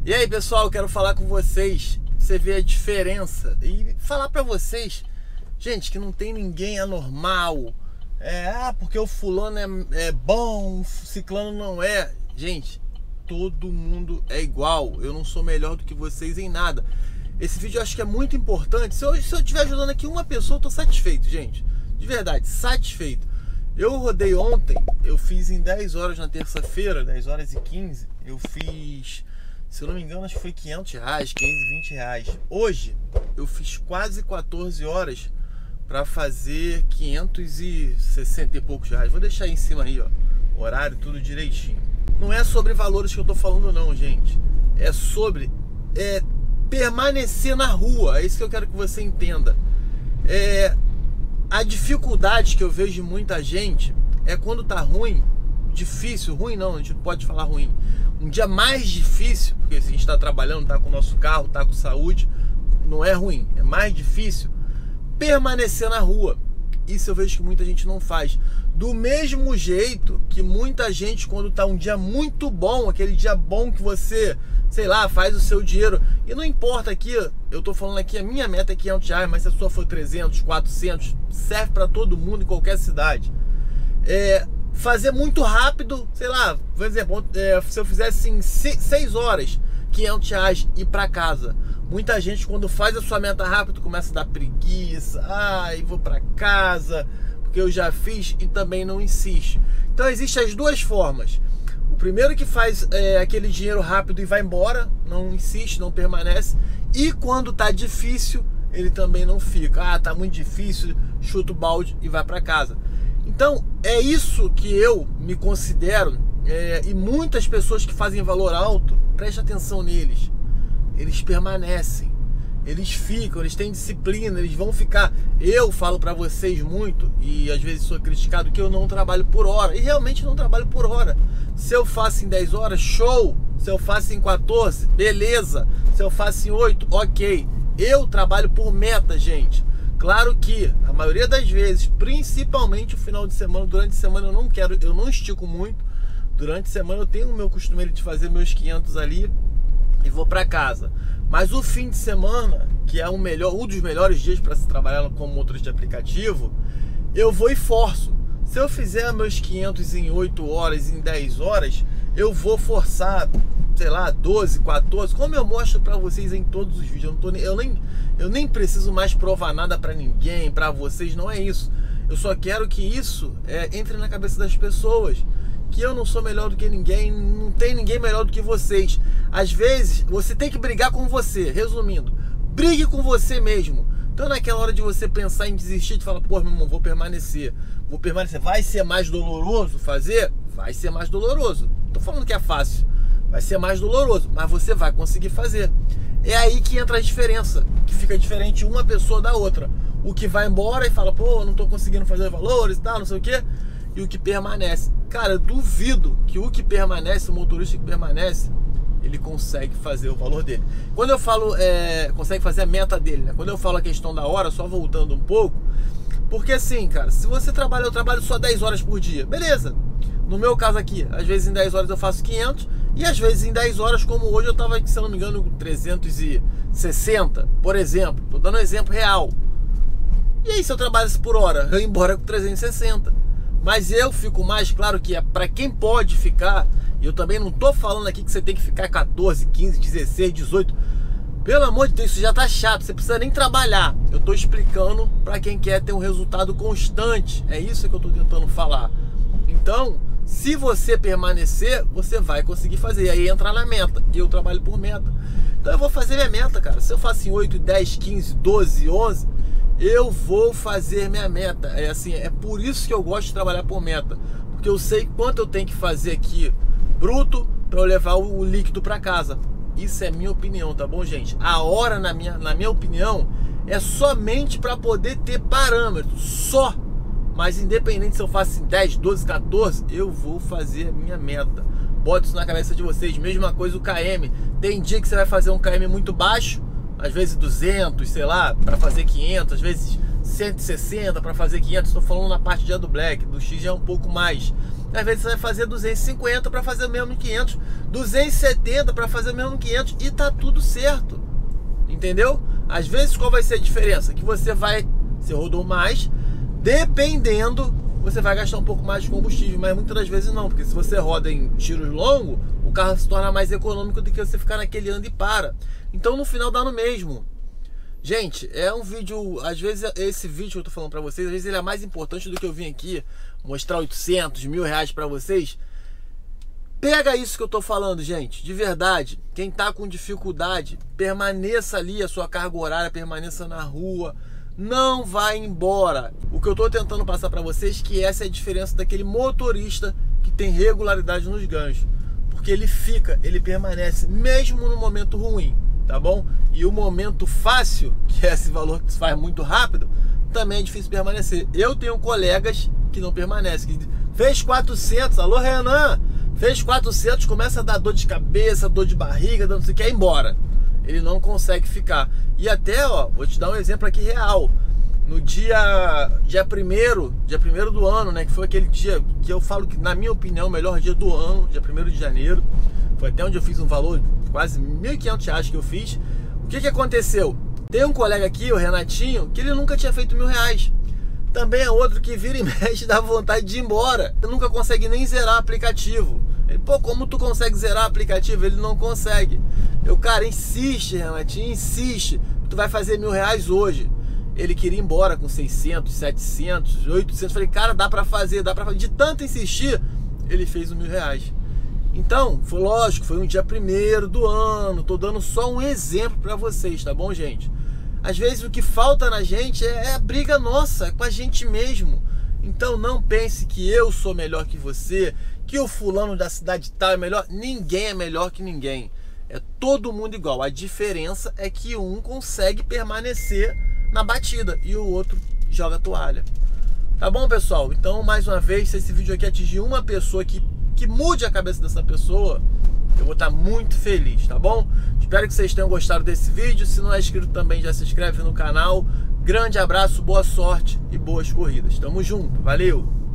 E aí, pessoal, eu quero falar com vocês, você vê a diferença e falar pra vocês, gente, que não tem ninguém anormal. Porque o fulano é bom, o ciclano não é. Gente, todo mundo é igual. Eu não sou melhor do que vocês em nada. Esse vídeo eu acho que é muito importante. Se eu estiver ajudando aqui uma pessoa, eu tô satisfeito, gente. De verdade, satisfeito. Eu rodei ontem, eu fiz em 10 horas na terça-feira, 10 horas e 15. Eu fiz, se eu não me engano, acho que foi R$500, 15, R$20. Hoje, eu fiz quase 14 horas para fazer 560 e poucos reais. Vou deixar aí em cima aí, ó, horário, tudo direitinho. Não é sobre valores que eu tô falando não, gente. É sobre permanecer na rua. É isso que eu quero que você entenda. A dificuldade que eu vejo de muita gente é quando tá ruim, difícil, ruim não, a gente não pode falar ruim. Um dia mais difícil, porque se a gente tá trabalhando, tá com o nosso carro, tá com saúde, não é ruim, é mais difícil permanecer na rua. Isso eu vejo que muita gente não faz. Do mesmo jeito que muita gente, quando tá um dia muito bom, aquele dia bom que você, sei lá, faz o seu dinheiro, e não importa aqui, eu tô falando aqui, a minha meta é R$500, mas se a sua for 300, 400, serve para todo mundo em qualquer cidade. Fazer muito rápido, sei lá, por exemplo, se eu fizesse em 6 horas, R$500 e ir para casa. Muita gente, quando faz a sua meta rápido, começa a dar preguiça, vou para casa, porque eu já fiz, e também não insiste. Então existem as duas formas. O primeiro que faz aquele dinheiro rápido e vai embora, não insiste, não permanece. E quando tá difícil, ele também não fica. Tá muito difícil, chuta o balde e vai para casa. Então é isso que eu me considero, e muitas pessoas que fazem valor alto, preste atenção neles. Eles permanecem, eles ficam, eles têm disciplina, eles vão ficar. Eu falo pra vocês muito, e às vezes sou criticado, que eu não trabalho por hora. E realmente não trabalho por hora. Se eu faço em 10 horas, show. Se eu faço em 14, beleza. Se eu faço em 8, ok. Eu trabalho por meta, gente. Claro que a maioria das vezes, principalmente o final de semana, durante a semana eu não estico muito. Durante a semana eu tenho o meu costume de fazer meus 500 ali e vou para casa. Mas o fim de semana, que é um dos melhores dias para se trabalhar como motorista de aplicativo, eu vou e forço. Se eu fizer meus 500 em 8 horas, em 10 horas, eu vou forçar, sei lá, 12, 14, como eu mostro para vocês em todos os vídeos. Eu nem preciso mais provar nada para ninguém, para vocês, não é isso. Eu só quero que isso entre na cabeça das pessoas, que eu não sou melhor do que ninguém, não tem ninguém melhor do que vocês. Às vezes, você tem que brigar com você. Resumindo, brigue com você mesmo. Então naquela hora de você pensar em desistir, de falar, pô, meu irmão, vou permanecer. Vai ser mais doloroso fazer? Vai ser mais doloroso. Não tô falando que é fácil. Vai ser mais doloroso, mas você vai conseguir fazer. É aí que entra a diferença, que fica diferente uma pessoa da outra. O que vai embora e fala, pô, não tô conseguindo fazer valores e tal, não sei o quê. E o que permanece. Cara, eu duvido que o que permanece, o motorista que permanece, ele consegue fazer o valor dele. Quando eu falo, consegue fazer a meta dele, né? Quando eu falo a questão da hora, só voltando um pouco, porque assim, cara, se você trabalha, eu trabalho só 10 horas por dia, beleza. No meu caso aqui, às vezes em 10 horas eu faço 500, e às vezes em 10 horas, como hoje eu tava, se eu não me engano, 360, por exemplo. Tô dando um exemplo real. E aí, se eu trabalhasse por hora, eu ia embora com 360. Mas eu fico mais, claro que é para quem pode ficar. E eu também não tô falando aqui que você tem que ficar 14, 15, 16, 18. Pelo amor de Deus, isso já tá chato, você precisa nem trabalhar. Eu tô explicando para quem quer ter um resultado constante. É isso que eu tô tentando falar. Então, se você permanecer, você vai conseguir fazer. E aí entrar na meta. Eu trabalho por meta. Então eu vou fazer minha meta, cara. Se eu faço em 8, 10, 15, 12, 11... eu vou fazer minha meta. É por isso que eu gosto de trabalhar por meta, porque eu sei quanto eu tenho que fazer aqui bruto para eu levar o líquido para casa. Isso é minha opinião, tá bom, gente? A hora, na minha opinião, é somente para poder ter parâmetros, só. Mas independente se eu faço em 10, 12, 14, eu vou fazer a minha meta. Bota isso na cabeça de vocês. Mesma coisa o KM. Tem dia que você vai fazer um KM muito baixo, às vezes 200, sei lá, para fazer 500, às vezes 160 para fazer 500. Estou falando na parte de do Black, do X já é um pouco mais. Às vezes você vai fazer 250 para fazer o mesmo 500, 270 para fazer o mesmo 500 e tá tudo certo. Entendeu? Às vezes qual vai ser a diferença? Que você rodou mais, dependendo, você vai gastar um pouco mais de combustível, mas muitas das vezes não, porque se você roda em tiros longos, o carro se torna mais econômico do que você ficar naquele anda e para. Então no final dá no mesmo. Gente, é um vídeo, às vezes esse vídeo que eu tô falando pra vocês, às vezes ele é mais importante do que eu vim aqui mostrar 800, R$1.000 pra vocês. Pega isso que eu tô falando, gente, de verdade. Quem tá com dificuldade, permaneça ali, a sua carga horária, permaneça na rua, não vai embora. O que eu tô tentando passar pra vocês é que essa é a diferença daquele motorista que tem regularidade nos ganchos. Porque ele permanece mesmo no momento ruim, tá bom? E o momento fácil, que é esse valor que se faz muito rápido, também é difícil permanecer. Eu tenho colegas que não permanecem, que fez 400, alô Renan, fez 400, começa a dar dor de cabeça, dor de barriga, não sei o que, é embora. Ele não consegue ficar. E até, ó, vou te dar um exemplo aqui real. No dia 1º do ano, né, que foi aquele dia que eu falo que, na minha opinião, o melhor dia do ano, dia 1º de janeiro, foi até onde eu fiz um valor, quase R$1.500 que eu fiz. O que aconteceu? Tem um colega aqui, o Renatinho, que ele nunca tinha feito R$1.000. Também é outro que vira e mexe, dá vontade de ir embora. Ele nunca consegue nem zerar o aplicativo. Ele, pô, como tu consegue zerar o aplicativo? Ele não consegue. Eu, cara, insiste, Renatinho, insiste. Tu vai fazer R$1.000 hoje. Ele queria ir embora com 600, 700, 800. Falei, cara, dá pra fazer, dá pra fazer. De tanto insistir, ele fez R$1.000. Então, foi lógico, foi um dia 1º do ano. Tô dando só um exemplo pra vocês, tá bom, gente? Às vezes o que falta na gente é a briga nossa, é com a gente mesmo. Então não pense que eu sou melhor que você, que o fulano da cidade tal é melhor. Ninguém é melhor que ninguém. É todo mundo igual. A diferença é que um consegue permanecer na batida e o outro joga a toalha. Tá bom, pessoal? Então, mais uma vez, se esse vídeo aqui atingir uma pessoa que mude a cabeça dessa pessoa, eu vou estar muito feliz, tá bom? Espero que vocês tenham gostado desse vídeo. Se não é inscrito também, já se inscreve no canal. Grande abraço, boa sorte e boas corridas. Tamo junto, valeu!